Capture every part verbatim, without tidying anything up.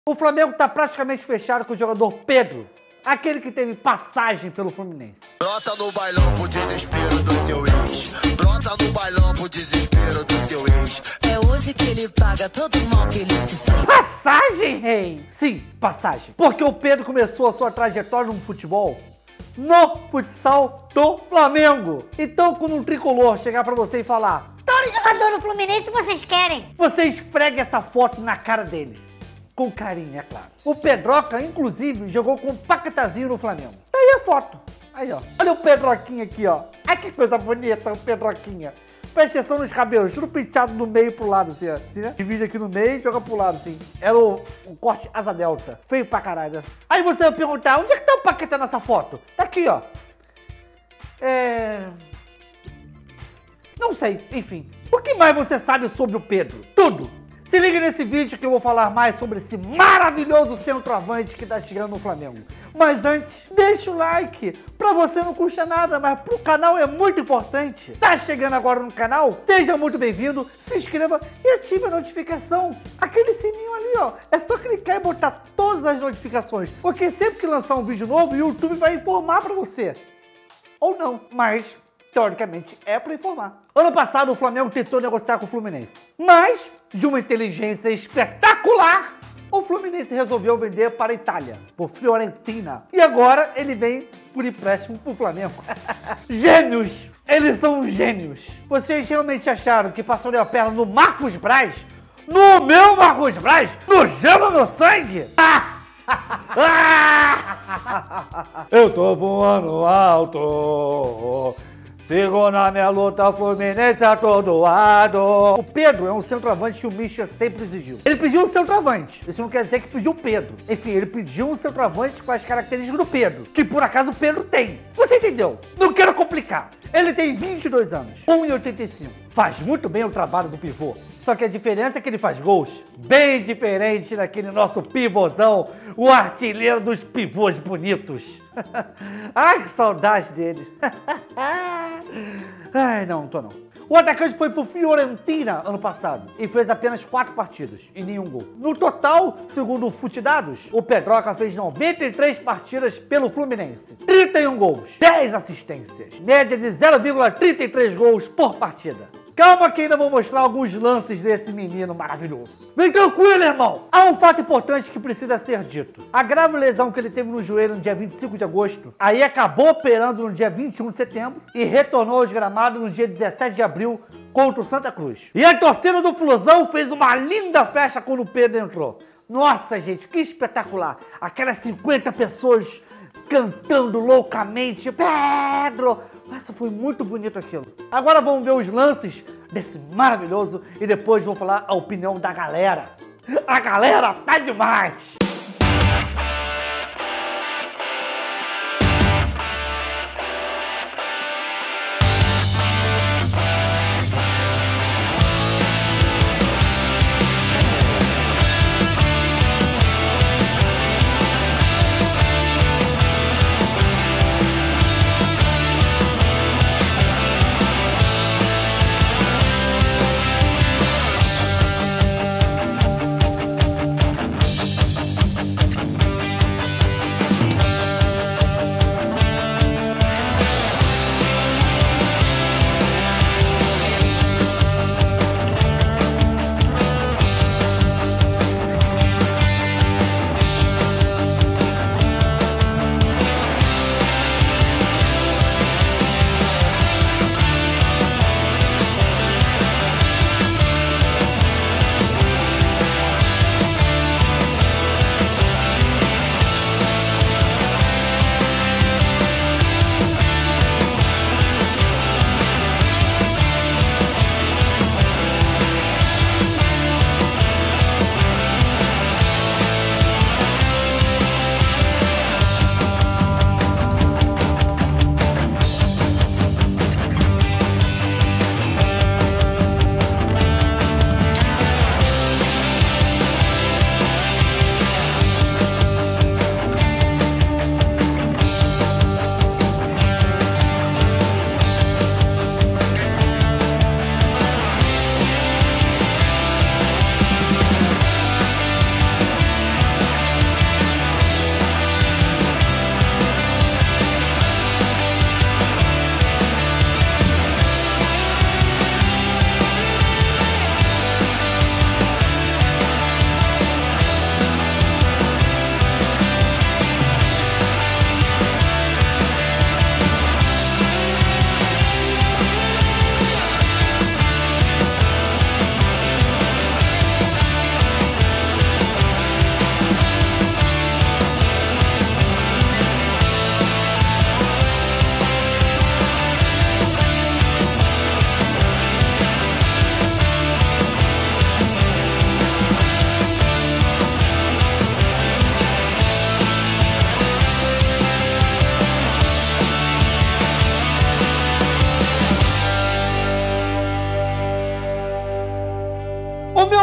O Flamengo está praticamente fechado com o jogador Pedro, aquele que teve passagem pelo Fluminense. Brota no bailão pro desespero do seu ex. Brota no bailão pro desespero do seu ex. É hoje que ele paga todo o mal que ele te fez. Passagem, rei? Sim, passagem. Porque o Pedro começou a sua trajetória no futebol no futsal do Flamengo. Então, quando um tricolor chegar pra você e falar: todo jogador do Fluminense vocês querem, você esfrega essa foto na cara dele. Com carinho, é claro. O Pedroca, inclusive, jogou com o Paquetazinho no Flamengo. Tá aí a foto. Aí, ó. Olha o Pedroquinha aqui, ó. Ai, que coisa bonita o Pedroquinha. Presta atenção nos cabelos, tudo penteado no meio pro lado, assim, ó. Assim, né? Divide aqui no meio e joga pro lado, assim. Era o, o corte asa delta. Feio pra caralho. Aí você vai perguntar, onde é que tá o Paquetá nessa foto? Tá aqui, ó. É... Não sei, enfim. O que mais você sabe sobre o Pedro? Tudo! Se liga nesse vídeo que eu vou falar mais sobre esse maravilhoso centroavante que tá chegando no Flamengo. Mas antes, deixa o like. Pra você não custa nada, mas pro canal é muito importante. Tá chegando agora no canal? Seja muito bem-vindo, se inscreva e ative a notificação. Aquele sininho ali, ó. É só clicar e botar todas as notificações. Porque sempre que lançar um vídeo novo, o YouTube vai informar pra você. Ou não, mas... teoricamente, é para informar. Ano passado, o Flamengo tentou negociar com o Fluminense. Mas, de uma inteligência espetacular, o Fluminense resolveu vender para a Itália, por Fiorentina. E agora, ele vem por empréstimo para o Flamengo. Gênios! Eles são gênios! Vocês realmente acharam que passaram a perna no Marcos Braz? No meu Marcos Braz? No gelo no sangue? Ah! Eu tô voando alto. Sigo na minha luta, Fluminense atordoado. O Pedro é um centroavante que o Mischa sempre exigiu. Ele pediu um centroavante. Isso não quer dizer que pediu o Pedro. Enfim, ele pediu um centroavante com as características do Pedro, que por acaso o Pedro tem. Você entendeu? Não quero complicar. Ele tem vinte e dois anos, um metro e oitenta e cinco. Faz muito bem o trabalho do pivô. Só que a diferença é que ele faz gols bem diferente daquele nosso pivôzão, o artilheiro dos pivôs bonitos. Ai, que saudade dele. Ai, não, não tô não. O atacante foi pro Fiorentina ano passado e fez apenas quatro partidas e nenhum gol. No total, segundo o Futidados, o Pedroca fez noventa e três partidas pelo Fluminense, trinta e um gols, dez assistências, média de zero vírgula trinta e três gols por partida. Calma que ainda vou mostrar alguns lances desse menino maravilhoso. Vem tranquilo, irmão! Há um fato importante que precisa ser dito. A grave lesão que ele teve no joelho no dia vinte e cinco de agosto, aí acabou operando no dia vinte e um de setembro e retornou aos gramados no dia dezessete de abril contra o Santa Cruz. E a torcida do Flusão fez uma linda festa quando o Pedro entrou. Nossa, gente, que espetacular! Aquelas cinquenta pessoas cantando loucamente. Pedro! Nossa, foi muito bonito aquilo. Agora vamos ver os lances desse maravilhoso e depois vou falar a opinião da galera. A galera tá demais!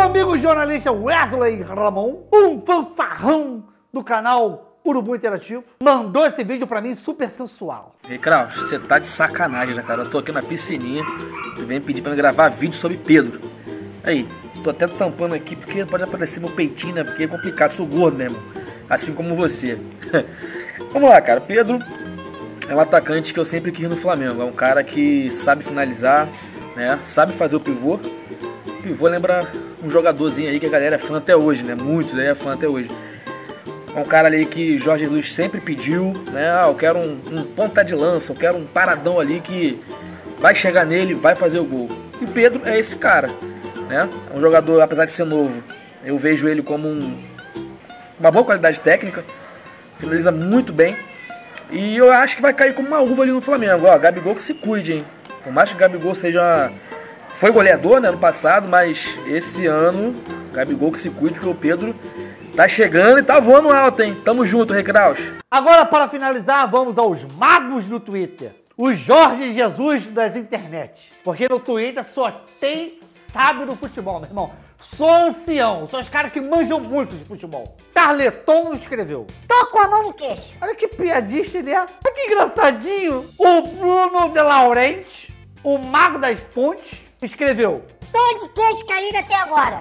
amigo jornalista Wesley Ramon, um fanfarrão do canal Urubu Interativo, mandou esse vídeo pra mim super sensual. Ei, Kraus, você tá de sacanagem, né, cara? Eu tô aqui na piscininha, tu vem pedir pra me gravar vídeo sobre Pedro. Aí, tô até tampando aqui porque pode aparecer meu peitinho, né? Porque é complicado, sou gordo, né, irmão? Assim como você. Vamos lá, cara. Pedro é um atacante que eu sempre quis no Flamengo. É um cara que sabe finalizar, né? Sabe fazer o pivô. O pivô lembra um jogadorzinho aí que a galera é fã até hoje, né? Muitos aí é fã até hoje. É um cara ali que Jorge Jesus sempre pediu, né? Ah, eu quero um, um ponta de lança, eu quero um paradão ali que vai chegar nele, vai fazer o gol. E Pedro é esse cara, né? É um jogador, apesar de ser novo, eu vejo ele como um, uma boa qualidade técnica, finaliza muito bem. E eu acho que vai cair como uma uva ali no Flamengo. Ó, Gabigol que se cuide, hein? Por mais que o Gabigol seja... Foi goleador, né, no passado, mas esse ano, Gabigol que se cuide, porque o Pedro tá chegando e tá voando alto, hein? Tamo junto, Recraus. Agora, para finalizar, vamos aos magos do Twitter. Os Jorge Jesus das internet. Porque no Twitter só tem sábio do futebol, meu irmão. Sou ancião, são os caras que manjam muito de futebol. Tarleton escreveu: Tô com a mão no queixo. olha que piadista ele é. Olha que engraçadinho. O Bruno de Laurenti, o mago das fontes, escreveu: Tô de queixo caído até agora.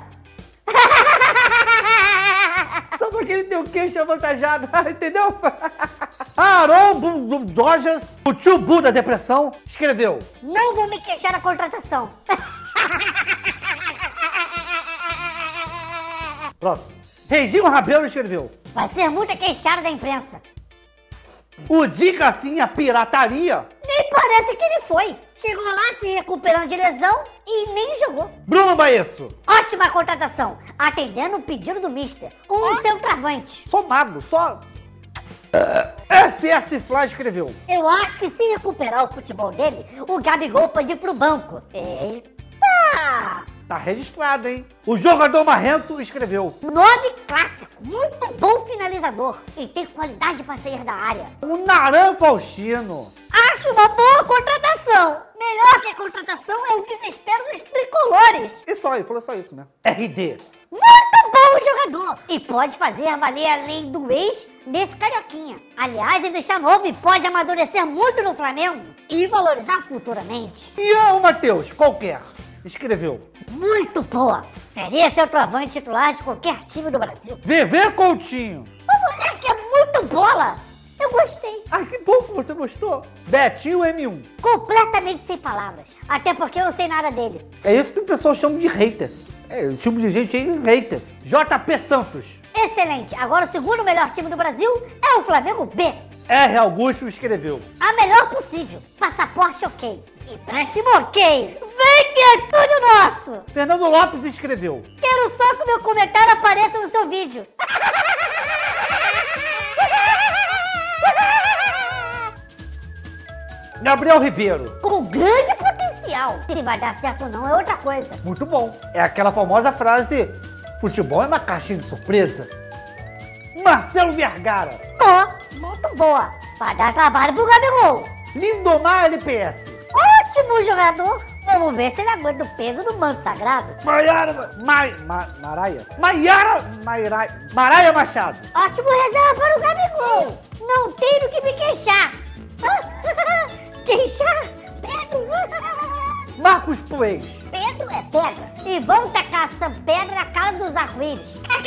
Só porque ele tem o queixo avantajado, entendeu? Aaron Dodgers, o tio Bu da depressão, escreveu: Não vou me queixar da contratação. Próximo. Reginho Rabelo escreveu: Vai ser muita queixada da imprensa. o Dica Assim, a pirataria. Nem parece que ele foi. Chegou lá se recuperando de lesão e nem jogou. Bruno Baesso: Ótima contratação, atendendo o pedido do mister. Um centroavante. só mago, só... S S Fly escreveu: Eu acho que se recuperar o futebol dele, o Gabigol pode ir pro banco. Eita! tá registrado, hein? O jogador marrento escreveu: Nove clássico, muito bom finalizador e tem qualidade para sair da área. o Naran Faustino. Acho uma boa contratação. Melhor que a contratação é o desespero dos tricolores. E só, ele falou só isso, né? R D. Muito bom jogador e pode fazer valer a lei do ex nesse carioquinha. Aliás, ainda está novo e pode amadurecer muito no Flamengo e valorizar futuramente. Ian o Matheus, qualquer, escreveu: Muito boa. Seria centroavante titular de qualquer time do Brasil. Viver Coutinho. O moleque é muito bola. Eu gostei. Ai, que bom que você gostou. Betinho M um. Completamente sem palavras. Até porque eu não sei nada dele. É isso que o pessoal chama de hater. É, o tipo de gente aí, hater. J P Santos. Excelente. Agora o segundo melhor time do Brasil é o Flamengo B. R Augusto escreveu: A melhor possível. Passaporte ok. Empréstimo ok. Vem que é tudo nosso. Fernando Lopes escreveu: Quero só que o meu comentário apareça no seu vídeo. Gabriel Ribeiro. Com grande potencial. Se vai dar certo ou não é outra coisa. Muito bom. É aquela famosa frase: futebol é uma caixinha de surpresa. Marcelo Vergara. Ó, muito boa. Vai dar trabalho pro Gabigol. Lindomar L P S. Ótimo jogador. Vamos ver se ele aguenta o peso do manto sagrado. Maiara... Mai... Ma... Maraia? Maiara... Mairai... Maraia Machado. Ótimo reserva para o Gabigol. Não tenho do que me queixar. Queixar? Pedro? Marcos Poeis. Pedro é pedra. E vamos tacar essa pedra na cara dos arco-íris.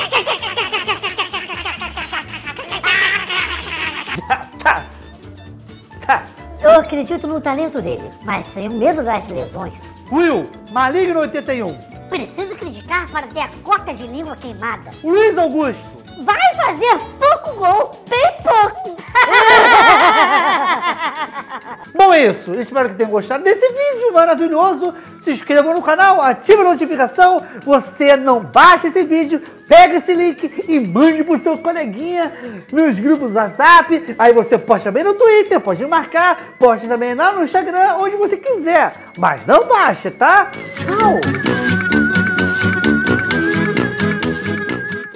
Taz. Taz. Eu acredito no talento dele, mas tenho medo das lesões. Will, Maligno oitenta e um. Preciso criticar para ter a cota de língua queimada. Luiz Augusto. Vai fazer pouco gol, bem pouco. Bom, é isso. Espero que tenham gostado desse vídeo maravilhoso. Se inscreva no canal, ative a notificação. Você não baixa esse vídeo, pega esse link e mande pro seu coleguinha nos grupos do WhatsApp. Aí você posta também no Twitter, pode marcar, posta também lá no Instagram, onde você quiser. Mas não baixa, tá? Tchau!